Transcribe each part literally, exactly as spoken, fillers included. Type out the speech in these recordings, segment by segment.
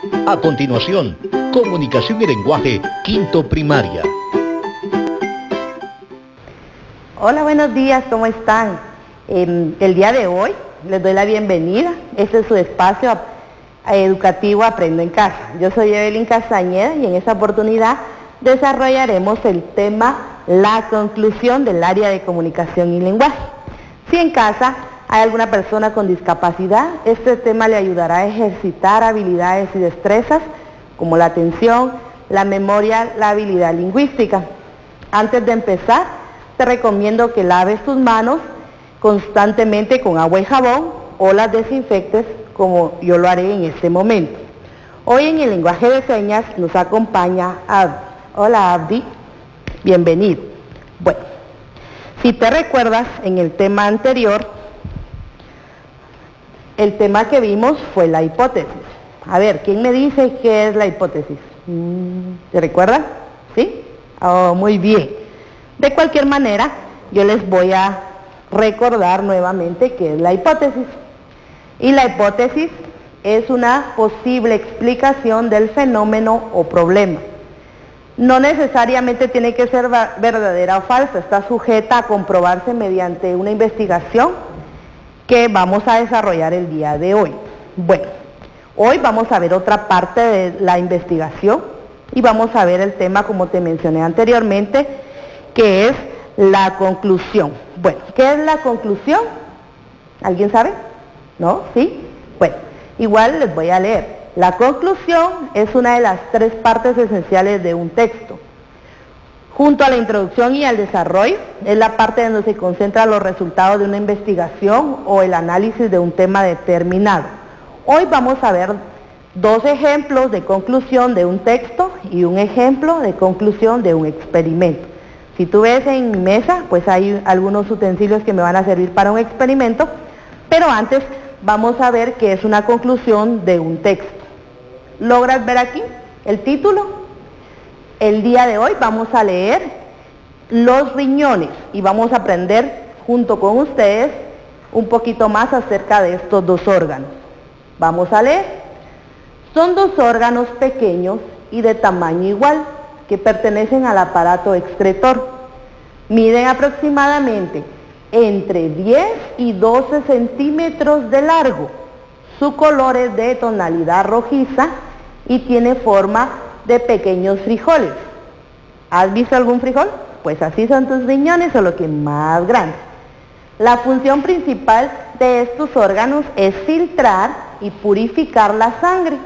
A continuación, comunicación y lenguaje, quinto primaria. Hola, buenos días, ¿cómo están? Eh, el día de hoy les doy la bienvenida. Este es su espacio educativo Aprendo en Casa. Yo soy Evelyn Castañeda y en esta oportunidad desarrollaremos el tema la conclusión del área de comunicación y lenguaje. Si en casa hay alguna persona con discapacidad, este tema le ayudará a ejercitar habilidades y destrezas como la atención, la memoria, la habilidad lingüística. Antes de empezar, te recomiendo que laves tus manos constantemente con agua y jabón o las desinfectes como yo lo haré en este momento. Hoy en el lenguaje de señas nos acompaña Abdi. Hola Abdi, bienvenido. Bueno, si te recuerdas en el tema anterior, el tema que vimos fue la hipótesis. A ver, ¿quién me dice qué es la hipótesis? ¿Te recuerdan? ¿Sí? Oh, muy bien. De cualquier manera, yo les voy a recordar nuevamente qué es la hipótesis. Y la hipótesis es una posible explicación del fenómeno o problema. No necesariamente tiene que ser verdadera o falsa, está sujeta a comprobarse mediante una investigación que vamos a desarrollar el día de hoy. Bueno, hoy vamos a ver otra parte de la investigación y vamos a ver el tema, como te mencioné anteriormente, que es la conclusión. Bueno, ¿qué es la conclusión? ¿Alguien sabe? ¿No? ¿Sí? Bueno, igual les voy a leer. La conclusión es una de las tres partes esenciales de un texto. Junto a la introducción y al desarrollo, es la parte donde se concentran los resultados de una investigación o el análisis de un tema determinado. Hoy vamos a ver dos ejemplos de conclusión de un texto y un ejemplo de conclusión de un experimento. Si tú ves en mi mesa, pues hay algunos utensilios que me van a servir para un experimento, pero antes vamos a ver qué es una conclusión de un texto. ¿Logras ver aquí el título? El día de hoy vamos a leer los riñones y vamos a aprender junto con ustedes un poquito más acerca de estos dos órganos. Vamos a leer. Son dos órganos pequeños y de tamaño igual que pertenecen al aparato excretor. Miden aproximadamente entre diez y doce centímetros de largo. Su color es de tonalidad rojiza y tiene forma de pequeños frijoles. ¿Has visto algún frijol? Pues así son tus riñones, solo que más grandes. La función principal de estos órganos es filtrar y purificar la sangre.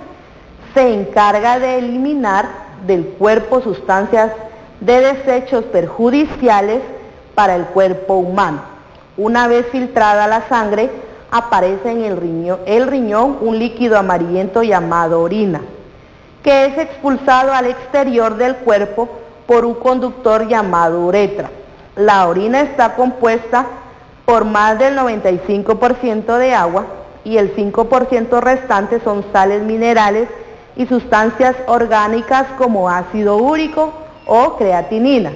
Se encarga de eliminar del cuerpo sustancias de desechos perjudiciales para el cuerpo humano. Una vez filtrada la sangre, aparece en el riñón, el riñón un líquido amarillento llamado orina, que es expulsado al exterior del cuerpo por un conductor llamado uretra. La orina está compuesta por más del noventa y cinco por ciento de agua y el cinco por ciento restante son sales minerales y sustancias orgánicas como ácido úrico o creatinina.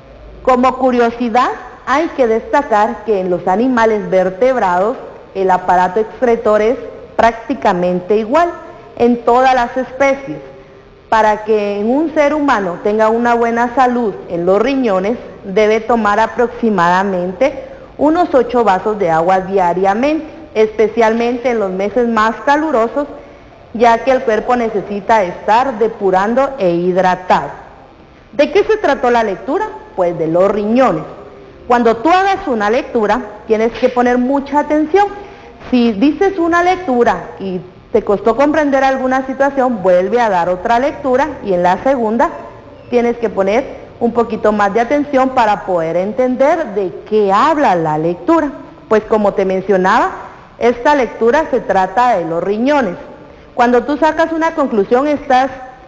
Como curiosidad, hay que destacar que en los animales vertebrados el aparato excretor es prácticamente igual en todas las especies. Para que en un ser humano tenga una buena salud en los riñones, debe tomar aproximadamente unos ocho vasos de agua diariamente, especialmente en los meses más calurosos, ya que el cuerpo necesita estar depurando e hidratado. ¿De qué se trató la lectura? Pues de los riñones. Cuando tú hagas una lectura, tienes que poner mucha atención. Si dices una lectura y te costó comprender alguna situación, vuelve a dar otra lectura y en la segunda tienes que poner un poquito más de atención para poder entender de qué habla la lectura. Pues como te mencionaba, esta lectura se trata de los riñones. Cuando tú sacas una conclusión, estás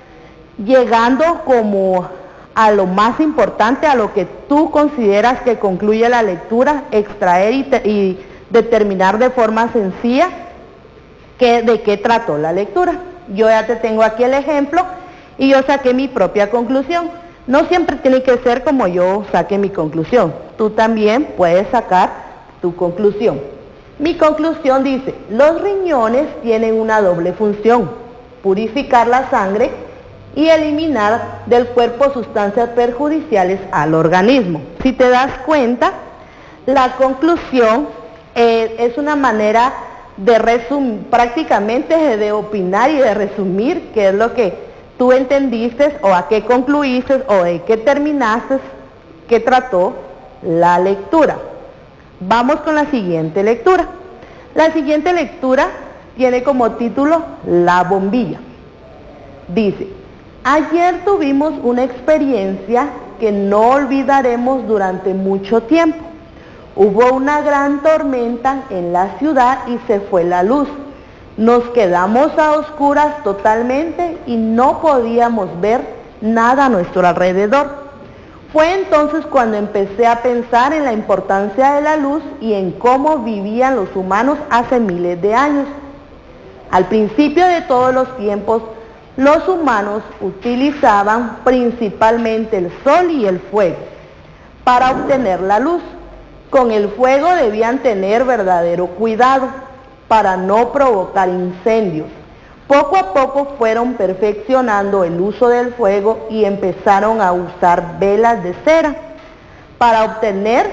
llegando como a lo más importante, a lo que tú consideras que concluye la lectura, extraer y, te, y determinar de forma sencilla que, de qué trató la lectura. Yo ya te tengo aquí el ejemplo y yo saqué mi propia conclusión. No siempre tiene que ser como yo saqué mi conclusión. Tú también puedes sacar tu conclusión. Mi conclusión dice, los riñones tienen una doble función, purificar la sangre y eliminar del cuerpo sustancias perjudiciales al organismo. Si te das cuenta, la conclusión eh, es una manera de resumir, prácticamente de opinar y de resumir qué es lo que tú entendiste o a qué concluiste o de qué terminaste que trató la lectura. Vamos con la siguiente lectura. La siguiente lectura tiene como título La bombilla. Dice: ayer tuvimos una experiencia que no olvidaremos durante mucho tiempo. Hubo una gran tormenta en la ciudad y se fue la luz. Nos quedamos a oscuras totalmente y no podíamos ver nada a nuestro alrededor. Fue entonces cuando empecé a pensar en la importancia de la luz y en cómo vivían los humanos hace miles de años. Al principio de todos los tiempos, los humanos utilizaban principalmente el sol y el fuego para obtener la luz. Con el fuego debían tener verdadero cuidado para no provocar incendios. Poco a poco fueron perfeccionando el uso del fuego y empezaron a usar velas de cera para obtener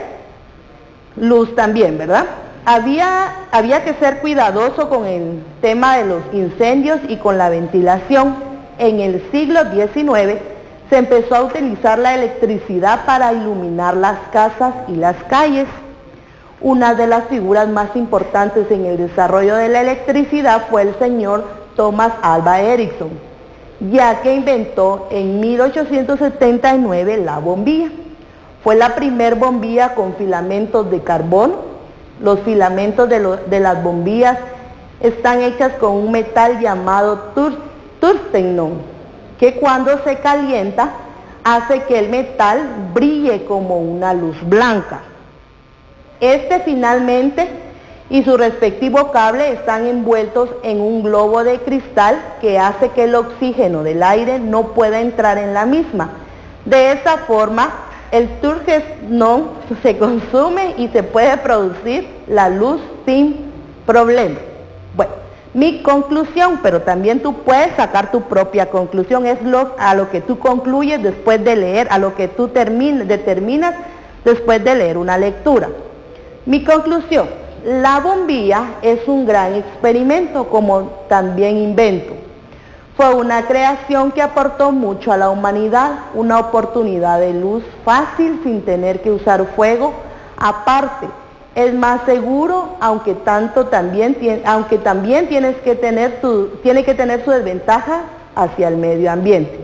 luz también, ¿verdad? Había, había que ser cuidadoso con el tema de los incendios y con la ventilación. En el siglo diecinueve se empezó a utilizar la electricidad para iluminar las casas y las calles. Una de las figuras más importantes en el desarrollo de la electricidad fue el señor Thomas Alva Edison, ya que inventó en mil ochocientos setenta y nueve la bombilla. Fue la primer bombilla con filamentos de carbón. Los filamentos de, lo, de las bombillas están hechas con un metal llamado tur, tungsteno, que cuando se calienta hace que el metal brille como una luz blanca. Este finalmente y su respectivo cable están envueltos en un globo de cristal que hace que el oxígeno del aire no pueda entrar en la misma. De esa forma, el tungsteno se consume y se puede producir la luz sin problema. Bueno, mi conclusión, pero también tú puedes sacar tu propia conclusión, es lo, a lo que tú concluyes después de leer, a lo que tú termines, determinas después de leer una lectura. Mi conclusión: la bombilla es un gran experimento, como también invento. Fue una creación que aportó mucho a la humanidad, una oportunidad de luz fácil sin tener que usar fuego. Aparte, es más seguro, aunque tanto también tiene, aunque también tienes que tener su, tiene que tener su desventaja hacia el medio ambiente.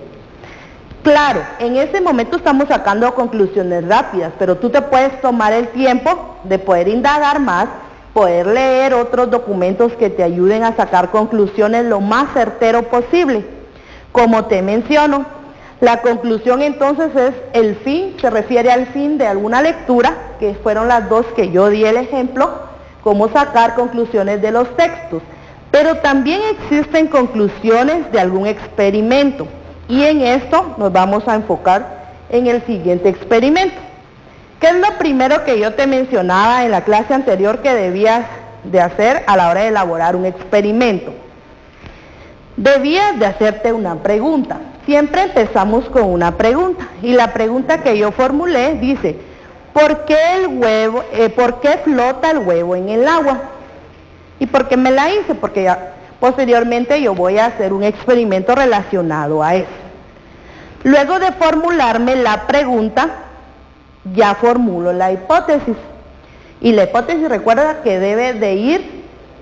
Claro, en ese momento estamos sacando conclusiones rápidas, pero tú te puedes tomar el tiempo de poder indagar más, poder leer otros documentos que te ayuden a sacar conclusiones lo más certero posible. Como te menciono, la conclusión entonces es el fin, se refiere al fin de alguna lectura, que fueron las dos que yo di el ejemplo, cómo sacar conclusiones de los textos. Pero también existen conclusiones de algún experimento, y en esto nos vamos a enfocar en el siguiente experimento. ¿Qué es lo primero que yo te mencionaba en la clase anterior que debías de hacer a la hora de elaborar un experimento? Debías de hacerte una pregunta. Siempre empezamos con una pregunta, y la pregunta que yo formulé dice: ¿por qué el huevo, eh, por qué flota el huevo en el agua? ¿Y por qué me la hice? Porque ya, posteriormente yo voy a hacer un experimento relacionado a eso. Luego de formularme la pregunta, ya formulo la hipótesis. Y la hipótesis, recuerda que debe de ir,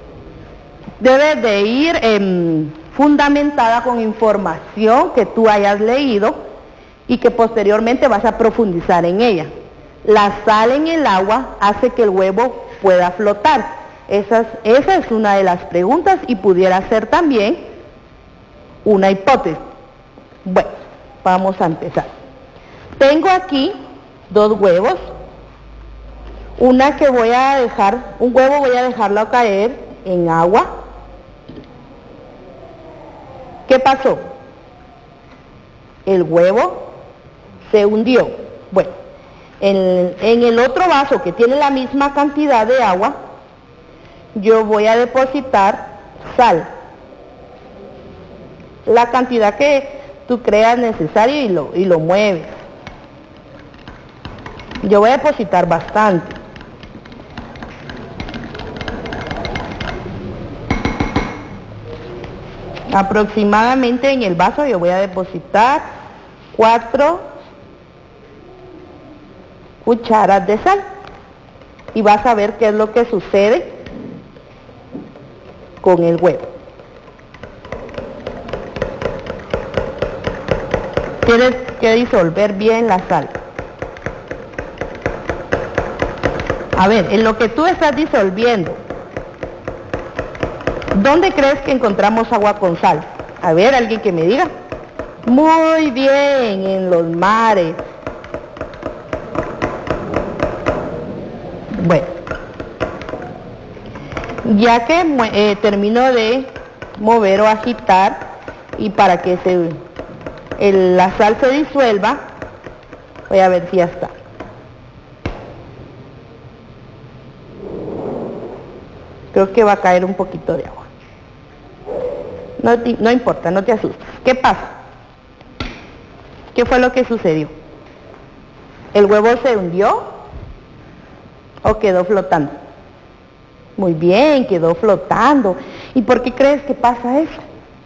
debe de ir eh, fundamentada con información que tú hayas leído y que posteriormente vas a profundizar en ella. La sal en el agua hace que el huevo pueda flotar. Esa es, esa es una de las preguntas y pudiera ser también una hipótesis. Bueno, vamos a empezar. Tengo aquí dos huevos, una que voy a dejar, un huevo voy a dejarlo caer en agua. ¿Qué pasó? El huevo se hundió. Bueno, en, en el otro vaso que tiene la misma cantidad de agua, yo voy a depositar sal. la cantidad que tú creas necesaria y lo, y lo mueves. Yo voy a depositar bastante. Aproximadamente en el vaso yo voy a depositar cuatro cucharas de sal. Y vas a ver qué es lo que sucede con el huevo. Tienes que disolver bien la sal. A ver, en lo que tú estás disolviendo, ¿dónde crees que encontramos agua con sal? A ver, alguien que me diga. Muy bien, en los mares. Bueno, ya que eh, termino de mover o agitar y para que se, el, la sal se disuelva, voy a ver si ya está. Creo que va a caer un poquito de agua. No, te, no importa, no te asustes. ¿Qué pasa? ¿Qué fue lo que sucedió? ¿El huevo se hundió o quedó flotando? Muy bien, quedó flotando. ¿Y por qué crees que pasa eso?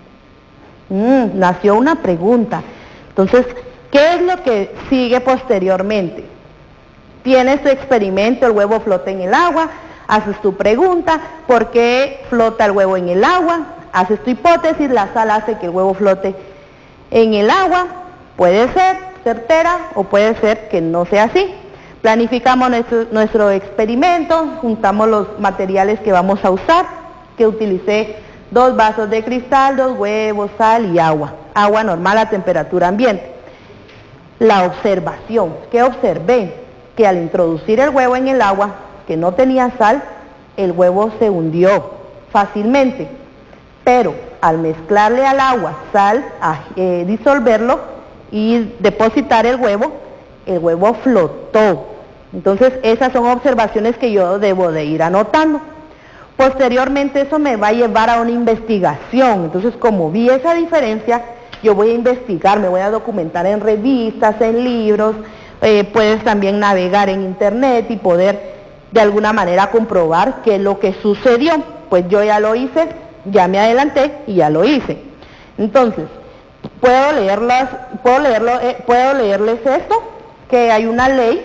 Mm, nació una pregunta. Entonces, ¿qué es lo que sigue posteriormente? Tienes tu experimento, el huevo flota en el agua, haces tu pregunta, ¿por qué flota el huevo en el agua? Haces tu hipótesis, la sal hace que el huevo flote en el agua. Puede ser certera o puede ser que no sea así. Planificamos nuestro, nuestro experimento, juntamos los materiales que vamos a usar, que utilicé dos vasos de cristal, dos huevos, sal y agua. Agua normal a temperatura ambiente. La observación, ¿qué observé? Que al introducir el huevo en el agua, que no tenía sal, el huevo se hundió fácilmente. Pero al mezclarle al agua sal, a, eh, disolverlo y depositar el huevo, el huevo flotó. Entonces esas son observaciones que yo debo de ir anotando. Posteriormente eso me va a llevar a una investigación. Entonces como vi esa diferencia, yo voy a investigar, me voy a documentar en revistas, en libros, eh, puedes también navegar en internet y poder de alguna manera comprobar qué es lo que sucedió. Pues yo ya lo hice, ya me adelanté y ya lo hice. Entonces, puedo leerlas, puedo leerlo, eh, puedo leerles esto, que hay una ley,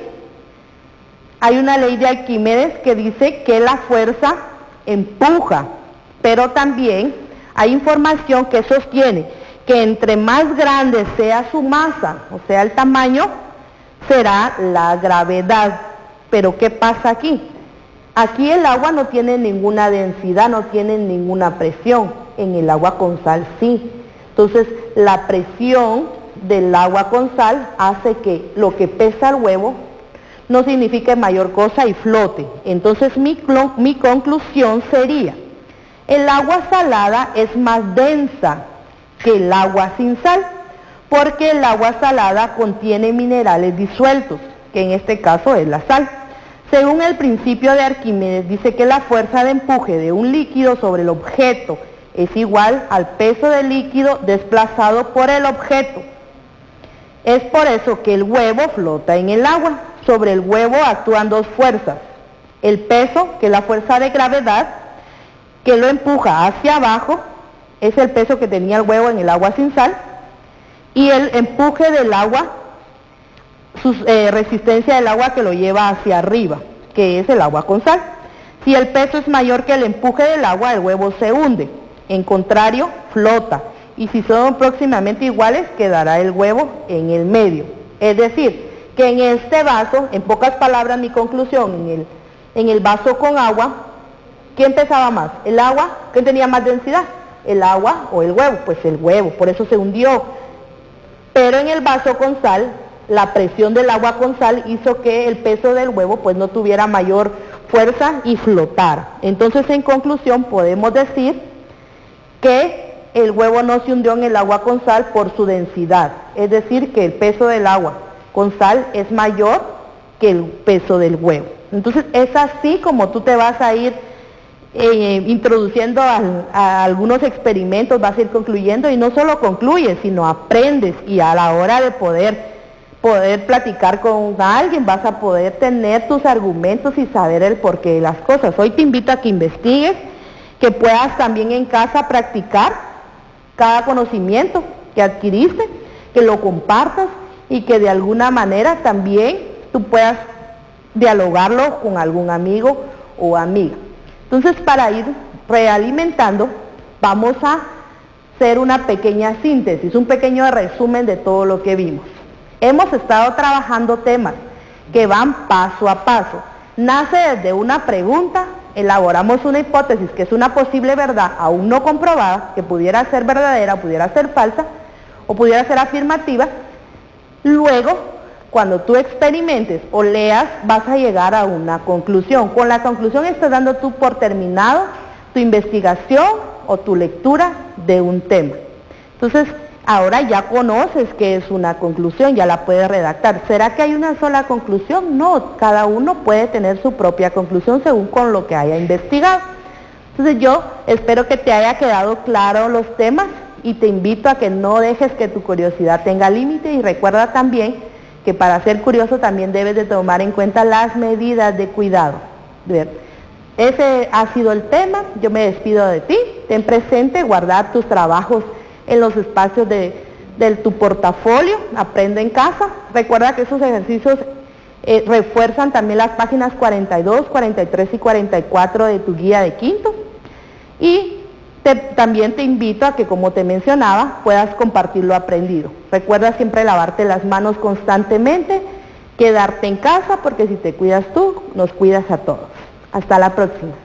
hay una ley de Arquímedes que dice que la fuerza empuja, pero también hay información que sostiene que entre más grande sea su masa, o sea el tamaño, será la gravedad. Pero ¿qué pasa aquí? Aquí el agua no tiene ninguna densidad, no tiene ninguna presión. En el agua con sal sí. Entonces la presión del agua con sal hace que lo que pesa el huevo no signifique mayor cosa y flote. Entonces mi, mi conclusión sería, el agua salada es más densa que el agua sin sal, porque el agua salada contiene minerales disueltos, que en este caso es la sal. Según el principio de Arquímedes, dice que la fuerza de empuje de un líquido sobre el objeto es igual al peso del líquido desplazado por el objeto. Es por eso que el huevo flota en el agua. Sobre el huevo actúan dos fuerzas. El peso, que es la fuerza de gravedad, que lo empuja hacia abajo, es el peso que tenía el huevo en el agua sin sal, y el empuje del agua, su eh, resistencia del agua que lo lleva hacia arriba, que es el agua con sal. Si el peso es mayor que el empuje del agua, el huevo se hunde. En contrario, flota. Y si son próximamente iguales, quedará el huevo en el medio. Es decir, que en este vaso, en pocas palabras mi conclusión, en el, en el vaso con agua, ¿quién pesaba más? ¿El agua? ¿Quién tenía más densidad? ¿El agua o el huevo? Pues el huevo, por eso se hundió. Pero en el vaso con sal, la presión del agua con sal hizo que el peso del huevo pues no tuviera mayor fuerza y flotara. Entonces, en conclusión, podemos decir que el huevo no se hundió en el agua con sal por su densidad. Es decir, que el peso del agua con sal es mayor que el peso del huevo. Entonces, es así como tú te vas a ir eh, introduciendo al, a algunos experimentos, vas a ir concluyendo y no solo concluyes, sino aprendes, y a la hora de poder, poder platicar con alguien vas a poder tener tus argumentos y saber el porqué de las cosas. Hoy te invito a que investigues, que puedas también en casa practicar cada conocimiento que adquiriste, que lo compartas y que de alguna manera también tú puedas dialogarlo con algún amigo o amiga. Entonces, para ir realimentando, vamos a hacer una pequeña síntesis, un pequeño resumen de todo lo que vimos. Hemos estado trabajando temas que van paso a paso. Nace desde una pregunta, elaboramos una hipótesis que es una posible verdad aún no comprobada, que pudiera ser verdadera, pudiera ser falsa, o pudiera ser afirmativa. Luego, cuando tú experimentes o leas, vas a llegar a una conclusión. Con la conclusión estás dando tú por terminado tu investigación o tu lectura de un tema. Entonces, ahora ya conoces qué es una conclusión, ya la puedes redactar. ¿Será que hay una sola conclusión? No, cada uno puede tener su propia conclusión según con lo que haya investigado. Entonces yo espero que te haya quedado claro los temas y te invito a que no dejes que tu curiosidad tenga límite, y recuerda también que para ser curioso también debes de tomar en cuenta las medidas de cuidado. Bien. Ese ha sido el tema, yo me despido de ti. Ten presente guardar tus trabajos en los espacios de, de tu portafolio, aprende en casa. Recuerda que esos ejercicios eh, refuerzan también las páginas cuarenta y dos, cuarenta y tres y cuarenta y cuatro de tu guía de quinto. Y te, también te invito a que, como te mencionaba, puedas compartir lo aprendido. Recuerda siempre lavarte las manos constantemente, quedarte en casa, porque si te cuidas tú, nos cuidas a todos. Hasta la próxima.